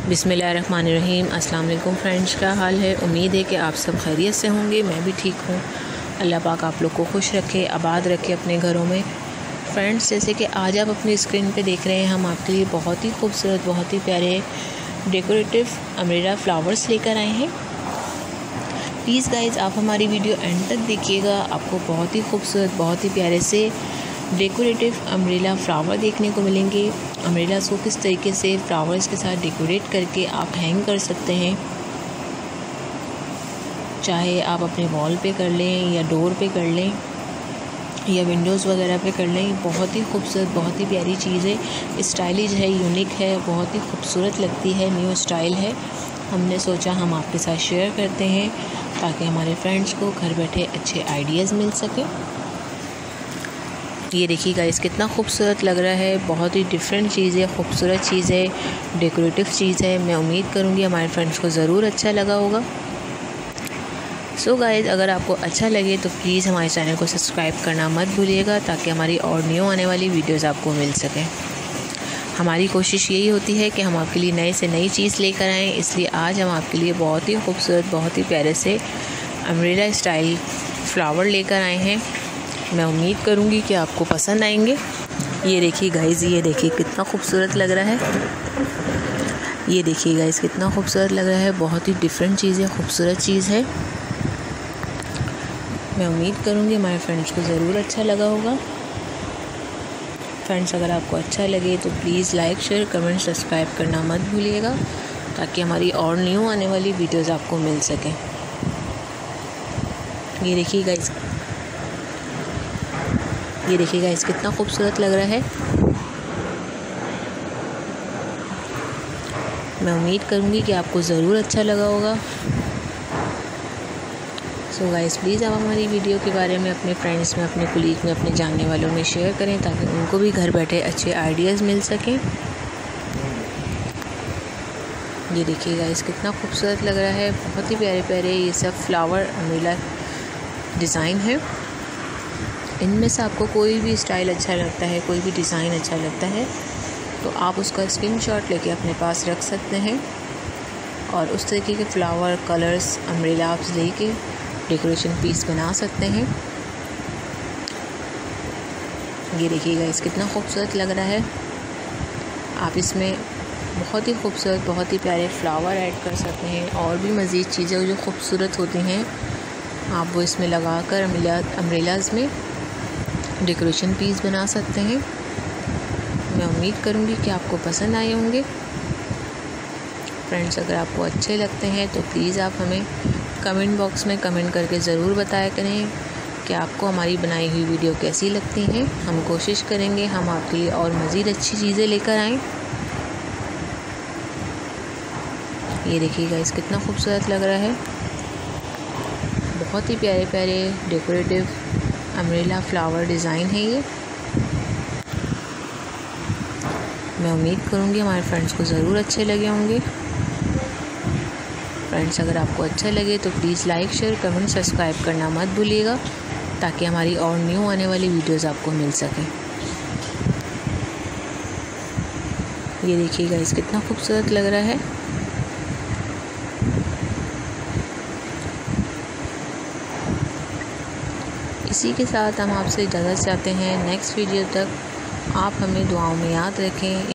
बिस्मिल्लाहिर्रहमानिर्रहीम। अस्सलाम वालेकुम फ्रेंड्स, क्या हाल है। उम्मीद है कि आप सब खैरियत से होंगे। मैं भी ठीक हूँ। अल्लाह पाक आप लोग को खुश रखे, आबाद रखे अपने घरों में। फ्रेंड्स, जैसे कि आज आप अपनी स्क्रीन पे देख रहे हैं, हम आपके लिए बहुत ही खूबसूरत, बहुत ही प्यारे डेकोरेटिव अम्ब्रेला फ्लावर्स लेकर आए हैं। प्लीज़ गाइज़, आप हमारी वीडियो एंड तक देखिएगा। आपको बहुत ही खूबसूरत, बहुत ही प्यारे से डेकोरेटिव अम्ब्रेला फ्लावर देखने को मिलेंगे। अम्ब्रेलास को किस तरीके से फ्लावर्स के साथ डेकोरेट करके आप हैंग कर सकते हैं, चाहे आप अपने वॉल पे कर लें या डोर पे कर लें या विंडोज़ वगैरह पे कर लें। बहुत ही खूबसूरत, बहुत ही प्यारी चीज़ है। स्टाइलिश है, यूनिक है, बहुत ही खूबसूरत लगती है, न्यू स्टाइल है। हमने सोचा हम आपके साथ शेयर करते हैं ताकि हमारे फ्रेंड्स को घर बैठे अच्छे आइडियाज़ मिल सके। ये देखिएगा, इस कितना खूबसूरत लग रहा है। बहुत ही डिफरेंट चीज़ है, खूबसूरत चीज़ है, डेकोरेटिव चीज़ है। मैं उम्मीद करूँगी हमारे फ्रेंड्स को ज़रूर अच्छा लगा होगा। सो गाइज़, अगर आपको अच्छा लगे तो प्लीज़ हमारे चैनल को सब्सक्राइब करना मत भूलिएगा ताकि हमारी और न्यू आने वाली वीडियोज़ आपको मिल सकें। हमारी कोशिश यही होती है कि हम आपके लिए नए से नई चीज़ लेकर आएँ, इसलिए आज हम आपके लिए बहुत ही खूबसूरत, बहुत ही प्यारे से अम्ब्रेला स्टाइल फ्लावर लेकर आए हैं। मैं उम्मीद करूँगी कि आपको पसंद आएंगे। ये देखिए गाइज़, ये देखिए कितना खूबसूरत लग रहा है। ये देखिए गाइज़, कितना खूबसूरत लग रहा है। बहुत ही डिफरेंट चीज़ है, खूबसूरत चीज़ है। मैं उम्मीद करूँगी हमारे फ्रेंड्स को ज़रूर अच्छा लगा होगा। फ्रेंड्स, अगर आपको अच्छा लगे तो please like, share, comment, subscribe करना मत भूलिएगा ताकि हमारी और न्यू आने वाली वीडियोज़ आपको मिल सकें। ये देखिए गाइज़, ये देखिएगा, इस कितना खूबसूरत लग रहा है। मैं उम्मीद करूँगी कि आपको ज़रूर अच्छा लगा होगा। सो गाइस, प्लीज़ आप हमारी वीडियो के बारे में अपने फ्रेंड्स में, अपने कोलीग में, अपने जानने वालों में शेयर करें ताकि उनको भी घर बैठे अच्छे आइडियाज़ मिल सकें। ये देखिएगा, इस कितना खूबसूरत लग रहा है। बहुत ही प्यारे प्यारे ये सब फ्लावर अम्ब्रेला डिज़ाइन है। इनमें से आपको कोई भी स्टाइल अच्छा लगता है, कोई भी डिज़ाइन अच्छा लगता है तो आप उसका स्क्रीनशॉट लेके अपने पास रख सकते हैं और उस तरीके के फ्लावर, कलर्स, अम्ब्रेला आप लेके डेकोरेशन पीस बना सकते हैं। ये देखिएगा, इस कितना खूबसूरत लग रहा है। आप इसमें बहुत ही खूबसूरत, बहुत ही प्यारे फ्लावर ऐड कर सकते हैं और भी मज़ीद चीज़ें जो खूबसूरत होती हैं आप वो इसमें लगाकर अम्ब्रेलाज़ में डेकोरेशन पीस बना सकते हैं। मैं उम्मीद करूँगी कि आपको पसंद आए होंगे। फ्रेंड्स, अगर आपको अच्छे लगते हैं तो प्लीज़ आप हमें कमेंट बॉक्स में कमेंट करके ज़रूर बताया करें कि आपको हमारी बनाई हुई वीडियो कैसी लगती हैं। हम कोशिश करेंगे हम आपके लिए और मज़ीद अच्छी चीज़ें लेकर आएँ। ये देखिएगा, इस कितना खूबसूरत लग रहा है। बहुत ही प्यारे प्यारे डेकोरेटिव अम्ब्रेला फ्लावर डिज़ाइन है ये। मैं उम्मीद करूँगी हमारे फ्रेंड्स को ज़रूर अच्छे लगे होंगे। फ्रेंड्स, अगर आपको अच्छा लगे तो please like, share, comment, subscribe करना मत भूलिएगा ताकि हमारी और न्यू आने वाली वीडियोज़ आपको मिल सकें। ये देखिएगा, इस कितना खूबसूरत लग रहा है। इसी के साथ हम आपसे इजाज़त चाहते हैं। नेक्स्ट वीडियो तक आप हमें दुआओं में याद रखें।